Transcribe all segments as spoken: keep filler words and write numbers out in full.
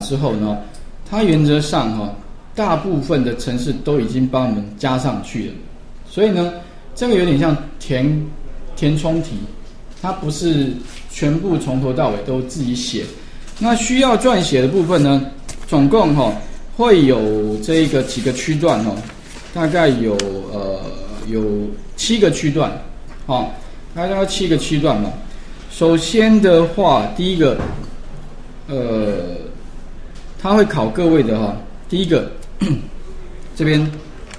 之后呢，它原则上哈、哦，大部分的程式都已经帮我们加上去了，所以呢，这个有点像填填充题，它不是全部从头到尾都自己写。那需要撰写的部分呢，总共哈、哦、会有这一个几个区段哦，大概有呃有七个区段，哦，大概七个区段嘛。首先的话，第一个，呃，他会考各位的哈、哦，第一个这边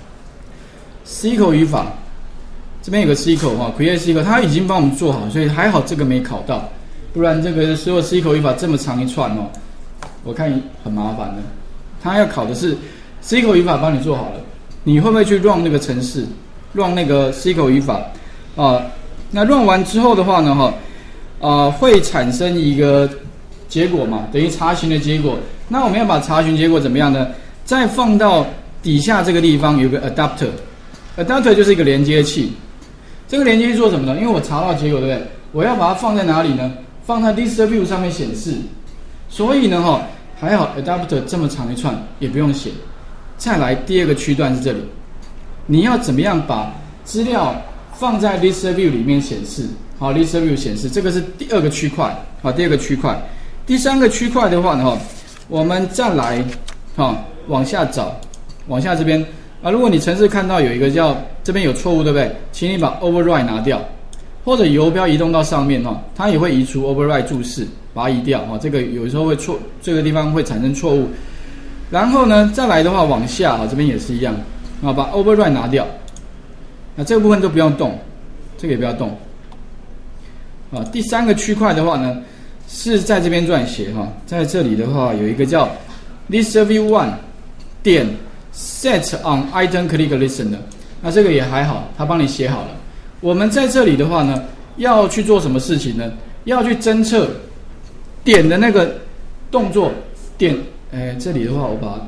C 口语法，这边有个 C 口哈 ，create C 口，他已经帮我们做好，所以还好这个没考到。不然这个所有 C 口语法这么长一串哦，我看很麻烦的。他要考的是 C 口语法帮你做好了，你会不会去 run 那个程式 ，run 那个 C 口语法啊、呃？那 run 完之后的话呢，哈，啊、呃，会产生一个结果嘛，等于查询的结果。那我们要把查询结果怎么样呢？再放到底下这个地方有个 adapter，adapter 就是一个连接器。这个连接器做什么呢？因为我查到结果，对不对？我要把它放在哪里呢？放在 list view 上面显示，所以呢，哈，还好 adapter 这么长一串也不用写。再来第二个区段是这里，你要怎么样把资料放在 list view 里面显示？好 ，list view 显示，这个是第二个区块，好，第二个区块。第三个区块的话呢，哈，我们再来，哈，往下找，往下这边啊，如果你程式看到有一个叫这边有错误，对不对？请你把 override 拿掉。或者游标移动到上面哈，它也会移除 override 注释，把它移掉哈。这个有时候会错，这个地方会产生错误。然后呢，再来的话往下哈，这边也是一样啊，把 override 拿掉。那这个部分都不用动，这个也不要动。啊，第三个区块的话呢，是在这边撰写哈，在这里的话有一个叫 list view one 点 set on item click listener， 那这个也还好，它帮你写好了。我们在这里的话呢，要去做什么事情呢？要去侦测点的那个动作点。哎，这里的话，我把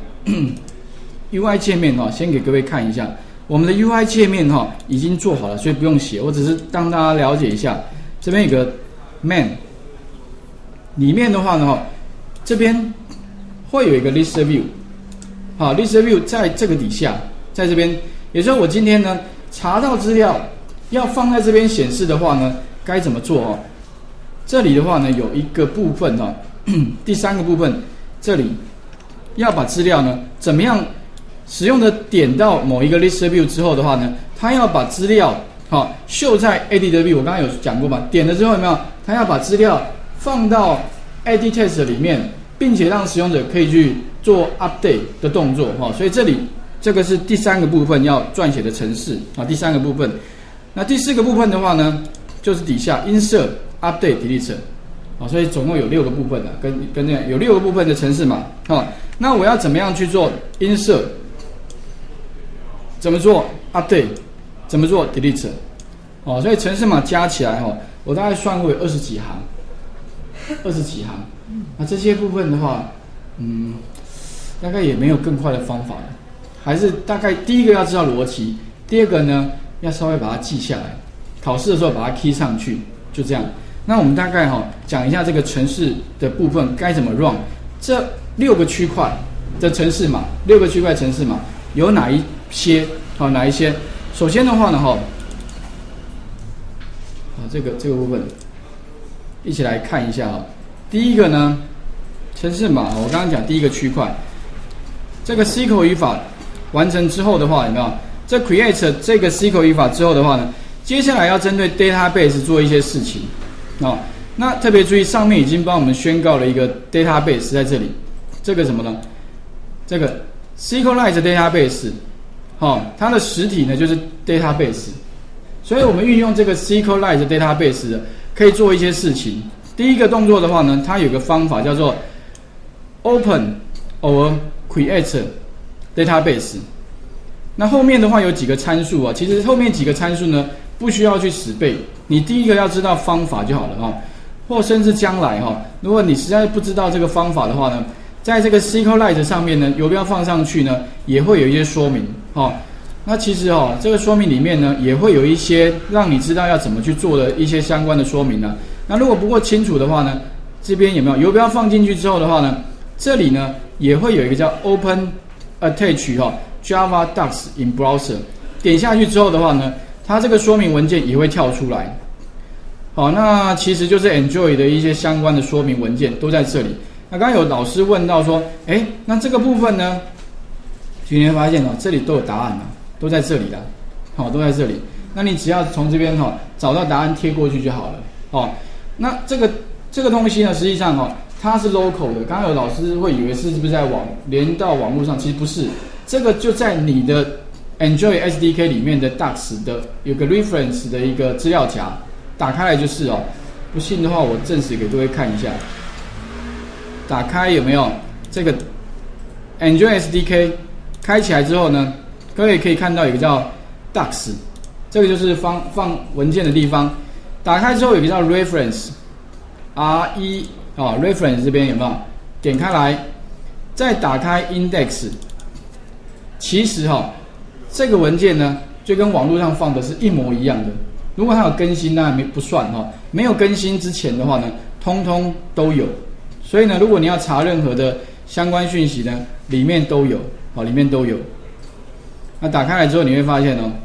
U I 界面哈，先给各位看一下。我们的 U I 界面哈已经做好了，所以不用写，我只是让大家了解一下。这边有个 main， 里面的话呢，哈，这边会有一个 list view， 好 ，list view 在这个底下，在这边，也就是说我今天呢查到资料。要放在这边显示的话呢，该怎么做哦？这里的话呢，有一个部分哦，第三个部分，这里要把资料呢，怎么样使用的点到某一个 list view 之后的话呢，它要把资料好、哦、秀在 edit view， 我刚刚有讲过嘛，点了之后有没有？它要把资料放到 edit text 里面，并且让使用者可以去做 update 的动作哈、哦。所以这里这个是第三个部分要撰写的程式啊，第三个部分。那第四个部分的话呢，就是底下 insert、update、delete 啊，所以总共有六个部分的，跟跟这样有六个部分的程式嘛，啊，那我要怎么样去做 insert？ 怎么做 update？ 怎么做 delete？ 哦，所以程式码加起来哈，我大概算过有二十几行，二十几行。那这些部分的话，嗯，大概也没有更快的方法了，还是大概第一个要知道逻辑，第二个呢？要稍微把它记下来，考试的时候把它 key 上去，就这样。那我们大概哈、哦、讲一下这个程式的部分该怎么 run。这六个区块的程式码，六个区块程式码有哪一些？好、哦，哪一些？首先的话呢，哈、哦，好，这个这个部分一起来看一下哈、哦。第一个呢，程式码，我刚刚讲第一个区块，这个 C 口语法完成之后的话，有没有？这 create 这个 C 口语法之后的话呢，接下来要针对 database 做一些事情哦。那特别注意，上面已经帮我们宣告了一个 database 在这里。这个什么呢？这个 SQLite database， 哦，它的实体呢就是 database。所以我们运用这个 SQLite database 可以做一些事情。第一个动作的话呢，它有个方法叫做 open or create database。那后面的话有几个参数啊，其实后面几个参数呢不需要去死背，你第一个要知道方法就好了哈，或甚至将来哈，如果你实在不知道这个方法的话呢，在这个 SQLite 上面呢，游标放上去呢也会有一些说明哈。那其实哦，这个说明里面呢也会有一些让你知道要怎么去做的一些相关的说明呢。那如果不够清楚的话呢，这边有没有游标放进去之后的话呢， 这里呢也会有一个叫 Open Attach 哈 Java Docs in Browser， 点下去之后的话呢，它这个说明文件也会跳出来。好，那其实就是 Android 的一些相关的说明文件都在这里。那刚刚有老师问到说，哎，那这个部分呢，你会发现哦，这里都有答案啊，都在这里啦，好，都在这里。那你只要从这边哈、哦、找到答案贴过去就好了。哦，那这个这个东西呢，实际上哦，它是 local 的。刚刚有老师会以为是是不是在网连到网络上，其实不是，这个就在你的 Android S D K 里面的 Docs 的有个 reference 的一个资料夹。打开来就是哦，不信的话我证实给各位看一下。打开有没有这个 Android S D K 开起来之后呢，各位可以看到有个叫 Docs， 这个就是放放文件的地方。打开之后有个叫 Reference R E 啊、哦、Reference 这边有没有？点开来，再打开 Index。其实哈、哦，这个文件呢就跟网络上放的是一模一样的。如果它有更新，当然没不算哈。没有更新之前的话呢，通通都有。所以呢，如果你要查任何的相关讯息呢，里面都有，好，里面都有。那打开来之后，你会发现哦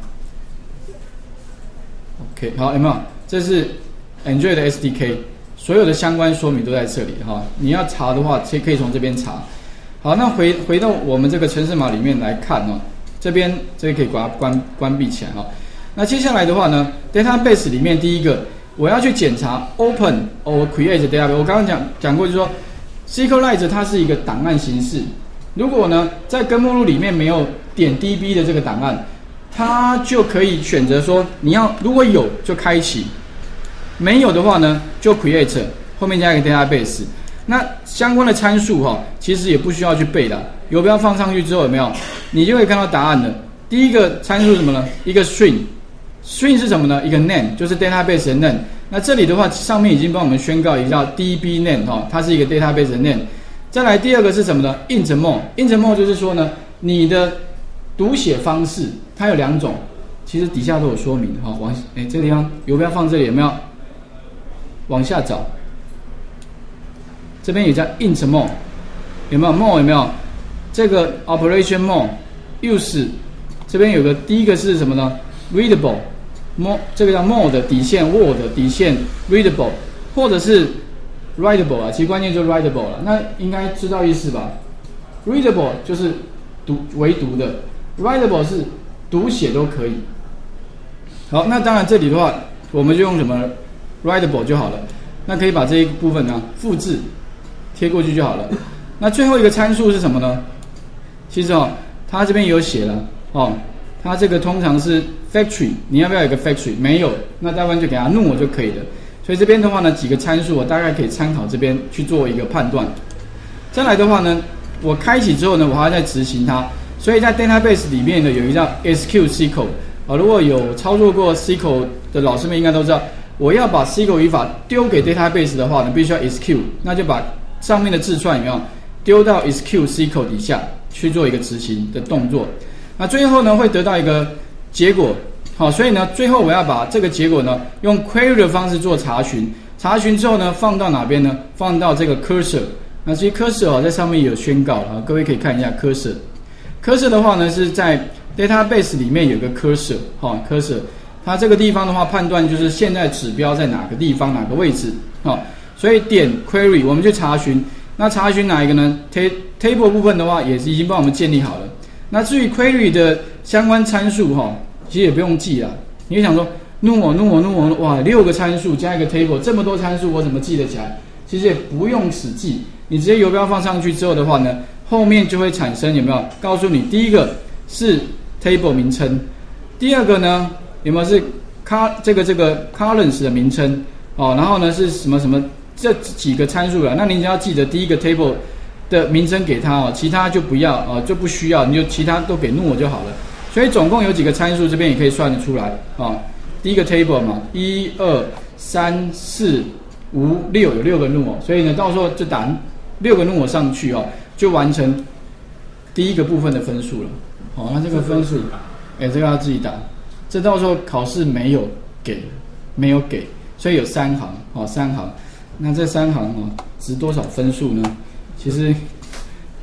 ，OK， 好，有没有？这是 Android 的 S D K， 所有的相关说明都在这里哈。你要查的话，可以从这边查。好，那回回到我们这个程式码里面来看哦，这边这个可以把它关关闭起来哈。那接下来的话呢 ，database 里面第一个我要去检查 open or create database。我刚刚讲讲过，就是说 SQLite 它是一个档案形式。如果呢在根目录里面没有点 D B 的这个档案，它就可以选择说你要如果有就开启，没有的话呢就 create 后面加一个 database。那相关的参数哈、哦，其实也不需要去背的，游标放上去之后有没有，你就会看到答案了。第一个参数是什么呢？一个 string。string 是什么呢？一个 name， 就是 database 的 name。那这里的话，上面已经帮我们宣告一个叫 D B name 哈，它是一个 database 的 name。再来第二个是什么呢 ？int mode。int mode 就是说呢，你的读写方式它有两种，其实底下都有说明哈。往哎这个地方游标放这里有没有？往下找，这边也叫 int mode， 有没有 mode 有没有？这个 operation mode use 这边有个第一个是什么呢 ？readable。more 这个叫 more 的底线 word 底线 readable 或者是 writable 啊，其实关键就是 writable 了，那应该知道意思吧 ？readable 就是读唯读的 ，writable 是读写都可以。好，那当然这里的话，我们就用什么 writable 就好了。那可以把这一部分呢复制贴过去就好了。那最后一个参数是什么呢？其实哦，它这边有写了哦。它这个通常是 factory， 你要不要有一个 factory？ 没有，那大部分就给它 null 就可以了。所以这边的话呢，几个参数我大概可以参考这边去做一个判断。再来的话呢，我开启之后呢，我还要再执行它。所以在 database 里面呢，有一个叫 S Q S Q L 啊，如果有操作过 S Q L 的老师们应该都知道，我要把 S Q L 语法丢给 database 的话呢，必须要 S Q， 那就把上面的字串有没有丢到 S Q S Q L 底下去做一个执行的动作。那最后呢，会得到一个结果，好，所以呢，最后我要把这个结果呢，用 query 的方式做查询，查询之后呢，放到哪边呢？放到这个 cursor。那其实 cursor 哦，在上面有宣告啊，各位可以看一下 cursor。cursor 的话呢，是在 database 里面有个 cursor， 好 ，cursor， 它这个地方的话，判断就是现在指标在哪个地方、哪个位置，好，所以点 query， 我们去查询。那查询哪一个呢 ？table 部分的话，也是已经帮我们建立好了。那至于 query 的相关参数哈，其实也不用记啦。你会想说 null null null 哇，六个参数加一个 table， 这么多参数我怎么记得起来？其实也不用死记，你直接游标放上去之后的话呢，后面就会产生有没有？告诉你第一个是 table 名称，第二个呢有没有是 car 这个这个 columns 的名称哦，然后呢是什么什么这几个参数了？那你只要记得第一个 table。的名称给它哦，其他就不要哦，就不需要，你就其他都给 null 就好了。所以总共有几个参数，这边也可以算得出来啊、哦。第一个 table 嘛，一二三四五六，有六个 null， 所以呢，到时候就打六个 null 上去哦，就完成第一个部分的分数了。好、哦，那这个分数，哎，这个要自己打。这到时候考试没有给，没有给，所以有三行哦，三行。那这三行哦，值多少分数呢？其实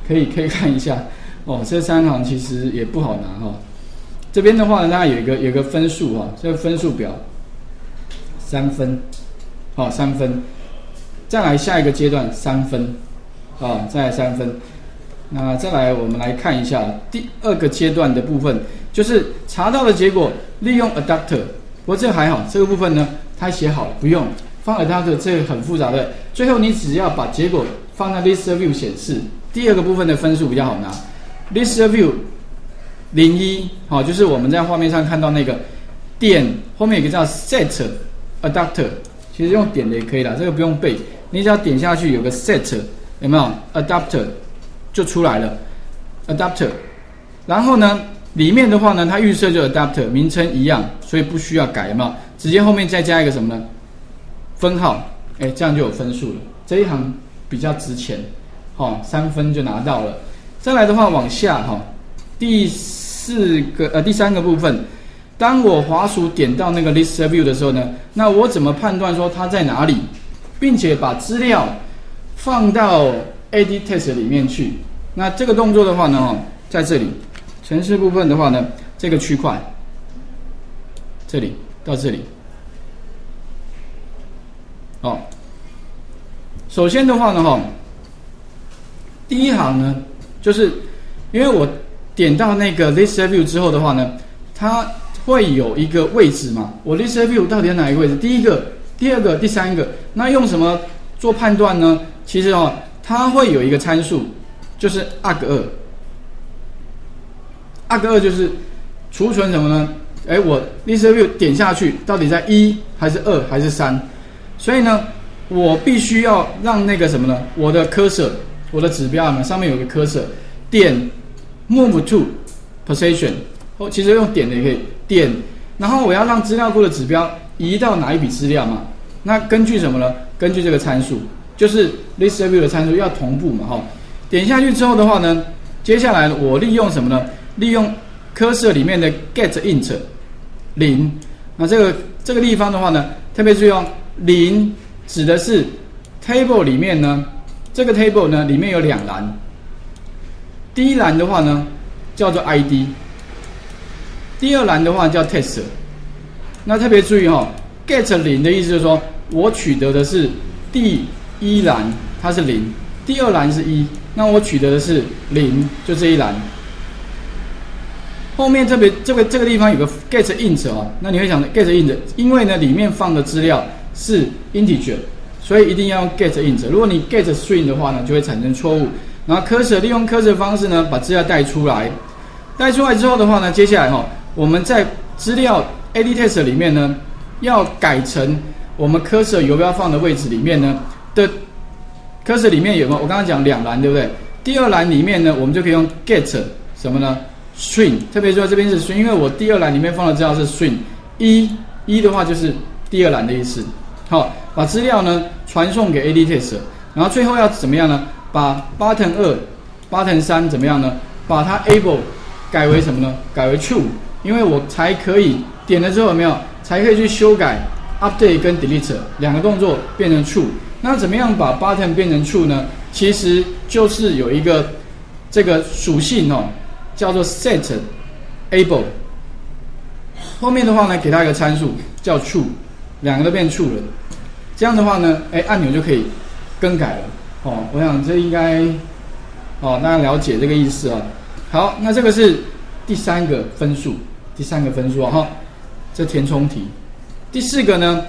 可以可以看一下哦。这三行其实也不好拿哈、哦。这边的话呢，它有一个有一个分数哈、哦，这个分数表三分，好、哦、三分。再来下一个阶段三分，啊、哦，再来三分。那再来我们来看一下第二个阶段的部分，就是查到的结果利用 adapter。不过这个还好，这个部分呢它写好了，不用放 adapter， 这个很复杂的。最后你只要把结果放在 list view 显示。第二个部分的分数比较好拿 ，list view 零一，好，就是我们在画面上看到那个点后面有一个叫 set adapter， 其实用点的也可以啦，这个不用背，你只要点下去有个 set 有没有 adapter 就出来了 adapter， 然后呢里面的话呢它预设就 adapter 名称一样，所以不需要改，有没有？直接后面再加一个什么呢？分号，哎，这样就有分数了。这一行比较值钱，好、哦，三分就拿到了。再来的话往下哈、哦，第四个呃第三个部分，当我滑鼠点到那个 list view 的时候呢，那我怎么判断说它在哪里，并且把资料放到 A D test 里面去？那这个动作的话呢，哦，在这里程式部分的话呢，这个区块，这里到这里。哦，首先的话呢，哈，第一行呢，就是因为我点到那个 list view 之后的话呢，它会有一个位置嘛。我 list view 到底在哪一个位置？第一个、第二个、第三个。那用什么做判断呢？其实哦，它会有一个参数，就是 arg 二。arg 二就是储存什么呢？哎，我 list view 点下去，到底在一还是二还是三？所以呢，我必须要让那个什么呢？我的 cursor， 我的指标嘛，上面有个 cursor， 点 move to position， 哦，其实用点的也可以点，然后我要让资料库的指标移到哪一笔资料嘛？那根据什么呢？根据这个参数，就是 list view 的参数要同步嘛，哈、哦。点下去之后的话呢，接下来我利用什么呢？利用 cursor 里面的 get int 零，那这个这个地方的话呢，特别注意哦。零指的是 table 里面呢，这个 table 呢里面有两栏，第一栏的话呢叫做 I D， 第二栏的话叫 test。那特别注意哦 ，get 零的意思就是说我取得的是第一栏它是零，第二栏是一，那我取得的是零，就这一栏。后面特别这个这个地方有个 get int 哦，那你会想 get int， 因为呢里面放的资料是 integer， 所以一定要用 get int。如果你 get string 的话呢，就会产生错误。然后 cursor 利用 cursor 的方式呢，把资料带出来。带出来之后的话呢，接下来哈、哦，我们在资料 A D test 里面呢，要改成我们 cursor 游标放的位置里面呢的 cursor 里面有没有？我刚刚讲两栏对不对？第二栏里面呢，我们就可以用 get 什么呢 ？string。特别说这边是 string， 因为我第二栏里面放的资料是 string， 一一的话就是第二栏的意思。好，把资料呢传送给 A D test， 然后最后要怎么样呢？把 button 二、button 三怎么样呢？把它 able 改为什么呢？改为 true， 因为我才可以点了之后有没有？才可以去修改 update 跟 delete 两个动作变成 true。那怎么样把 button 变成 true 呢？其实就是有一个这个属性哦，叫做 set able。后面的话呢，给它一个参数叫 true， 两个都变 true 了。这样的话呢，哎，按钮就可以更改了。哦，我想这应该哦，大家了解这个意思啊。好，那这个是第三个分数，第三个分数啊哈，这填充题。第四个呢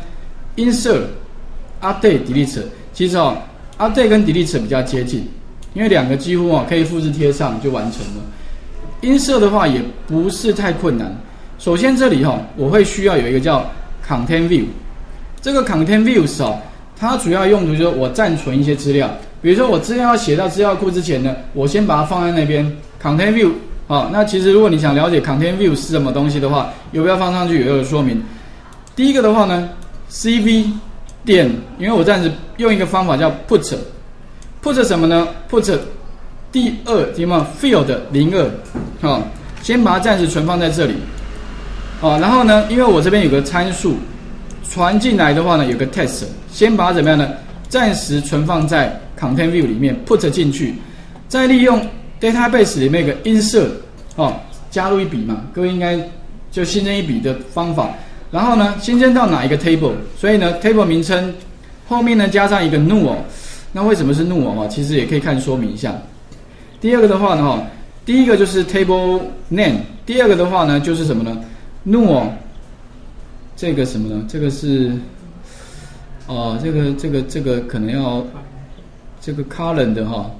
，insert、update、delete， 其实哦 ，update 跟 delete 比较接近，因为两个几乎哦可以复制贴上就完成了。insert 的话也不是太困难。首先这里哈、哦，我会需要有一个叫 content view， 这个 content views 哦，它主要用途就是我暂存一些资料，比如说我资料要写到资料库之前呢，我先把它放在那边 content view。好，那其实如果你想了解 content view 是什么东西的话，游标放上去有一个说明。第一个的话呢 ，cv 点，因为我暂时用一个方法叫 put，put put 什么呢 ？put 第二题目 field 零二，好，先把它暂时存放在这里。好，然后呢，因为我这边有个参数传进来的话呢，有个 test， 先把它怎么样呢？暂时存放在 content view 里面 put 进去。 再利用 database 里面有个 insert 哦，加入一笔嘛，各位应该就新增一笔的方法。然后呢，新增到哪一个 table？ 所以呢 ，table 名称后面呢加上一个 new 哦。那为什么是 new 哦？其实也可以看说明一下。第二个的话呢，哈，第一个就是 table name， 第二个的话呢就是什么呢 ？new 哦，这个什么呢？这个是哦，这个这个这个可能要这个 column 的哈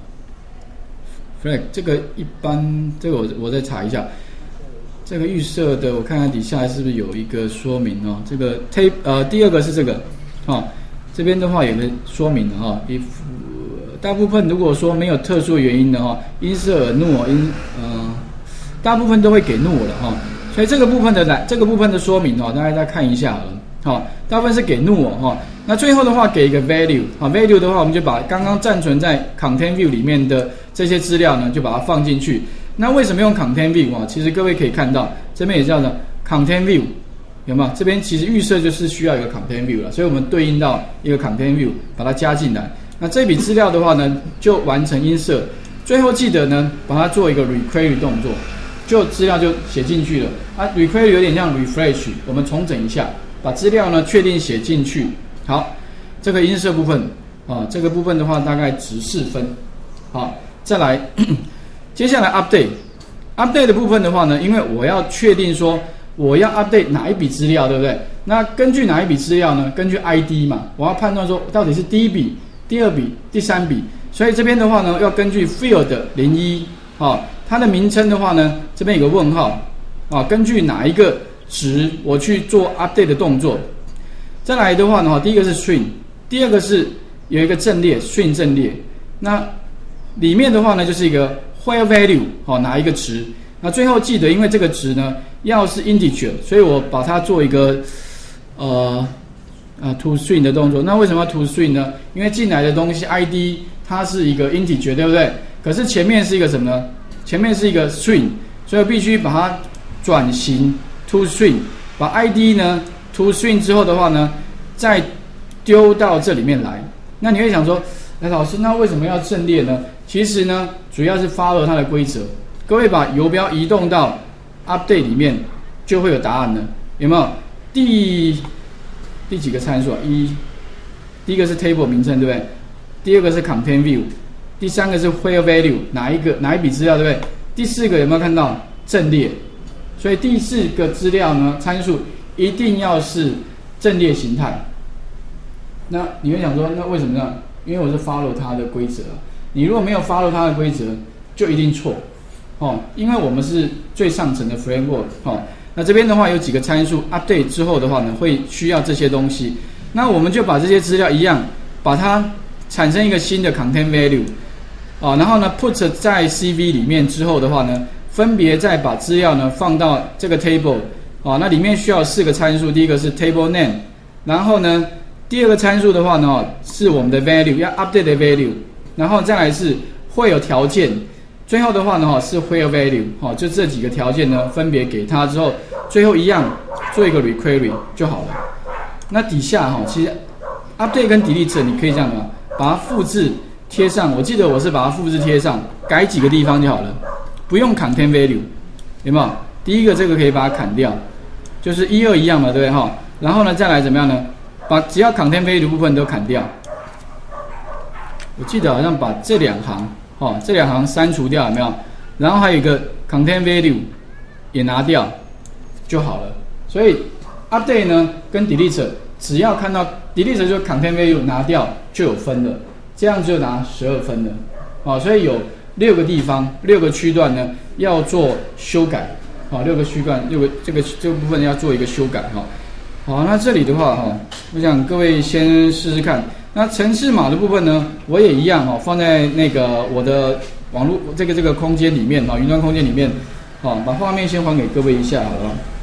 ，flag 这个一般这个我我再查一下。这个预设的，我看看底下是不是有一个说明哦？这个 tape 呃，第二个是这个，哦，这边的话有个说明的哈。if 大部分如果说没有特殊原因的哈，insert null in 呃，大部分都会给 null 的哈。所以这个部分的来这个部分的说明哦，大家再看一下好了。好，大部分是给 null 哈。那最后的话给一个 value 啊 ，value 的话我们就把刚刚暂存在 content view 里面的这些资料呢，就把它放进去。那为什么用 content view 啊？其实各位可以看到，这边也叫做 content view， 有没有？这边其实预设就是需要一个 content view 了，所以我们对应到一个 content view， 把它加进来。那这笔资料的话呢，就完成 insert， 最后记得呢，把它做一个 requery 动作，就资料就写进去了。啊 ，requery 有点像 refresh， 我们重整一下，把资料呢确定写进去。好，这个 insert 部分啊，这个部分的话大概值四分。好，再来。接下来 update update 的部分的话呢，因为我要确定说我要 update 哪一笔资料，对不对？那根据哪一笔资料呢？根据 I D 嘛，我要判断说到底是第一笔、第二笔、第三笔。所以这边的话呢，要根据 field 零一，啊，它的名称的话呢，这边有个问号，啊，根据哪一个值我去做 update 的动作。再来的话呢，第一个是 string， 第二个是有一个阵列 string 阵列，那里面的话呢就是一个where value 好、哦、哪一个值，那最后记得因为这个值呢要是 integer， 所以我把它做一个呃呃 to string 的动作。那为什么要 to string 呢？因为进来的东西 I D 它是一个 integer， 对不对？可是前面是一个什么呢？前面是一个 string， 所以我必须把它转型 to string， 把 I D 呢 to string 之后的话呢，再丢到这里面来。那你会想说，哎，老师，那为什么要阵列呢？其实呢，主要是 follow 它的规则。各位把游标移动到 update 里面，就会有答案了，有没有？第第几个参数啊？一，第一个是 table 名称，对不对？第二个是 content view， 第三个是 where value， 哪一个哪一笔资料，对不对？第四个有没有看到阵列？所以第四个资料呢，参数一定要是阵列形态。那你会想说，那为什么呢？因为我是 follow 它的规则。你如果没有 follow 它的规则，就一定错，哦，因为我们是最上层的 framework， 哦，那这边的话有几个参数 update 之后的话呢，会需要这些东西，那我们就把这些资料一样，把它产生一个新的 content value， 哦，然后呢 put 在 C V 里面之后的话呢，分别再把资料呢放到这个 table， 哦，那里面需要四个参数，第一个是 table name， 然后呢第二个参数的话呢是我们的 value， 要 update 的 value。然后再来是会有条件，最后的话呢是 where value， 就这几个条件呢分别给它之后，最后一样做一个 requery 就好了。那底下哈，其实 update 跟 delete 你可以这样的，把它复制贴上。我记得我是把它复制贴上，改几个地方就好了，不用 content value， 有没有？第一个这个可以把它砍掉，就是一二一样嘛，对不对哈？然后呢再来怎么样呢？把只要 content value 的部分都砍掉。我记得好像把这两行，哦，这两行删除掉，有没有？然后还有一个 content value 也拿掉就好了。所以 update 呢跟 delete 只要看到 delete 就 content value 拿掉就有分了，这样就拿十二分了。哦，所以有六个地方，六个区段呢要做修改。好、哦，六个区段，六个这个这个部分要做一个修改哈、哦。好，那这里的话哈、哦，我想各位先试试看。那程式码的部分呢，我也一样哦，放在那个我的网络这个这个空间里面啊，云端空间里面，好，把画面先还给各位一下好了。